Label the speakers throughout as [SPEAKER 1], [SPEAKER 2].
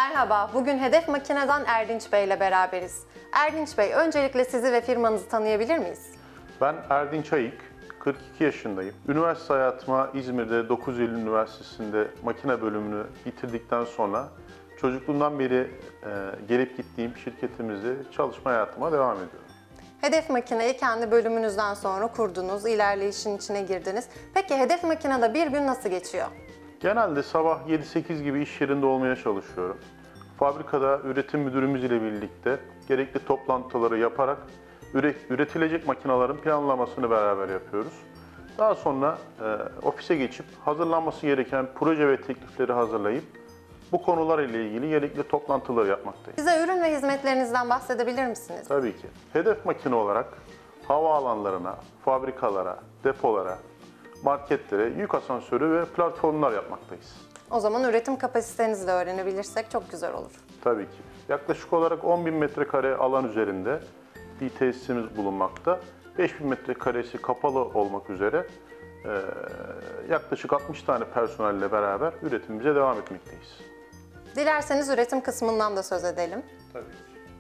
[SPEAKER 1] Merhaba, bugün Hedef Makine'den Erdinç Bey ile beraberiz. Erdinç Bey, öncelikle sizi ve firmanızı tanıyabilir miyiz?
[SPEAKER 2] Ben Erdinç Ayık, 42 yaşındayım. Üniversite hayatıma İzmir'de 9 Eylül Üniversitesi'nde makine bölümünü bitirdikten sonra çocukluğumdan beri gelip gittiğim şirketimizde çalışma hayatıma devam ediyorum.
[SPEAKER 1] Hedef Makine'yi kendi bölümünüzden sonra kurdunuz, ilerleyişin içine girdiniz. Peki Hedef Makine'de bir gün nasıl geçiyor?
[SPEAKER 2] Genelde sabah 7-8 gibi iş yerinde olmaya çalışıyorum. Fabrikada üretim müdürümüz ile birlikte gerekli toplantıları yaparak üretilecek makinelerin planlamasını beraber yapıyoruz. Daha sonra ofise geçip hazırlanması gereken proje ve teklifleri hazırlayıp bu konular ile ilgili gerekli toplantıları yapmaktayız.
[SPEAKER 1] Bize ürün ve hizmetlerinizden bahsedebilir misiniz?
[SPEAKER 2] Tabii ki. Hedef makine olarak havaalanlarına, fabrikalara, depolara, marketlere yük asansörü ve platformlar yapmaktayız.
[SPEAKER 1] O zaman üretim kapasitenizi de öğrenebilirsek çok güzel olur.
[SPEAKER 2] Tabii ki. Yaklaşık olarak 10.000 metrekare alan üzerinde bir tesisimiz bulunmakta. 5.000 metrekaresi kapalı olmak üzere yaklaşık 60 tane personelle beraber üretimimize devam etmekteyiz.
[SPEAKER 1] Dilerseniz üretim kısmından da söz edelim.
[SPEAKER 2] Tabii ki.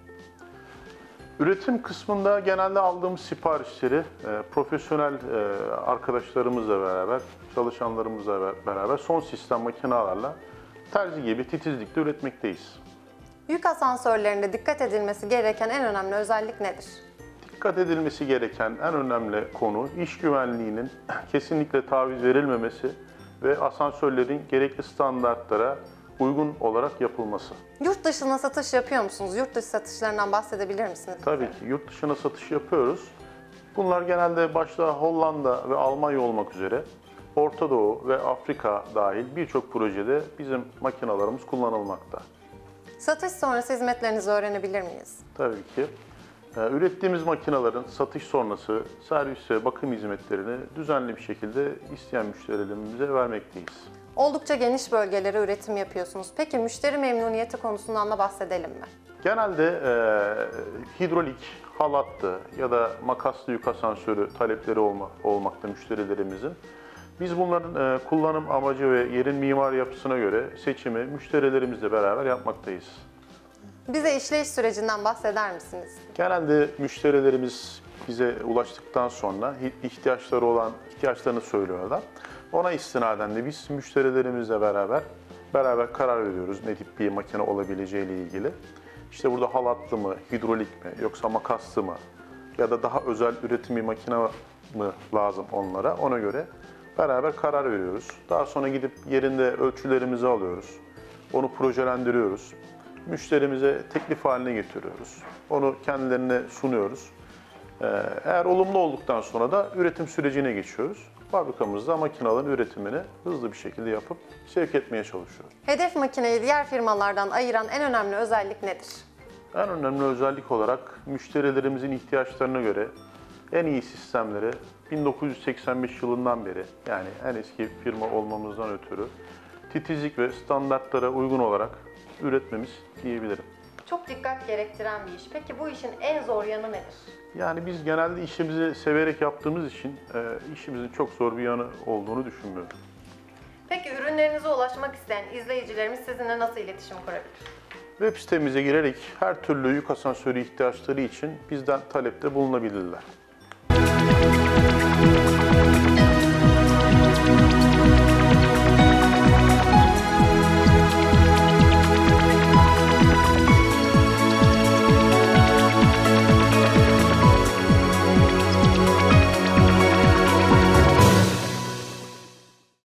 [SPEAKER 2] Üretim kısmında genelde aldığımız siparişleri profesyonel arkadaşlarımızla beraber, çalışanlarımızla beraber son sistem makinelerle terzi gibi titizlikle üretmekteyiz.
[SPEAKER 1] Yük asansörlerinde dikkat edilmesi gereken en önemli özellik nedir?
[SPEAKER 2] Dikkat edilmesi gereken en önemli konu iş güvenliğinin kesinlikle taviz verilmemesi ve asansörlerin gerekli standartlara uygun olarak yapılması.
[SPEAKER 1] Yurt dışına satış yapıyor musunuz? Yurt dışı satışlarından bahsedebilir misiniz?
[SPEAKER 2] Tabii ki yurt dışına satış yapıyoruz. Bunlar genelde başta Hollanda ve Almanya olmak üzere Orta Doğu ve Afrika dahil birçok projede bizim makinalarımız kullanılmakta.
[SPEAKER 1] Satış sonrası hizmetlerinizi öğrenebilir miyiz?
[SPEAKER 2] Tabii ki. Ürettiğimiz makinaların satış sonrası servis ve bakım hizmetlerini düzenli bir şekilde isteyen müşterilerimize vermekteyiz.
[SPEAKER 1] Oldukça geniş bölgelere üretim yapıyorsunuz. Peki müşteri memnuniyeti konusundan da bahsedelim mi?
[SPEAKER 2] Genelde hidrolik, halatlı ya da makaslı yük asansörü talepleri olmakta müşterilerimizin. Biz bunların kullanım amacı ve yerin mimari yapısına göre seçimi müşterilerimizle beraber yapmaktayız.
[SPEAKER 1] Bize işleyiş sürecinden bahseder misiniz?
[SPEAKER 2] Genelde müşterilerimiz bize ulaştıktan sonra ihtiyaçlarını söylüyorlar. Ona istinaden de biz müşterilerimizle beraber karar veriyoruz ne tip bir makine olabileceği ile ilgili. İşte burada halatlı mı, hidrolik mi, yoksa makaslı mı ya da daha özel üretim bir makine mi lazım onlara, ona göre beraber karar veriyoruz. Daha sonra gidip yerinde ölçülerimizi alıyoruz. Onu projelendiriyoruz. Müşterimize teklif haline getiriyoruz. Onu kendilerine sunuyoruz. Eğer olumlu olduktan sonra da üretim sürecine geçiyoruz. Fabrikamızda makinelerin üretimini hızlı bir şekilde yapıp sevk etmeye çalışıyoruz.
[SPEAKER 1] Hedef Makine'yi diğer firmalardan ayıran en önemli özellik nedir?
[SPEAKER 2] En önemli özellik olarak müşterilerimizin ihtiyaçlarına göre en iyi sistemleri 1985 yılından beri, yani en eski firma olmamızdan ötürü titizlik ve standartlara uygun olarak üretmemiz diyebilirim.
[SPEAKER 1] Çok dikkat gerektiren bir iş. Peki bu işin en zor yanı nedir?
[SPEAKER 2] Yani biz genelde işimizi severek yaptığımız için işimizin çok zor bir yanı olduğunu düşünmüyorum.
[SPEAKER 1] Peki ürünlerinize ulaşmak isteyen izleyicilerimiz sizinle nasıl iletişim kurabilir?
[SPEAKER 2] Web sitemize girerek her türlü yük asansörü ihtiyaçları için bizden talepte bulunabilirler.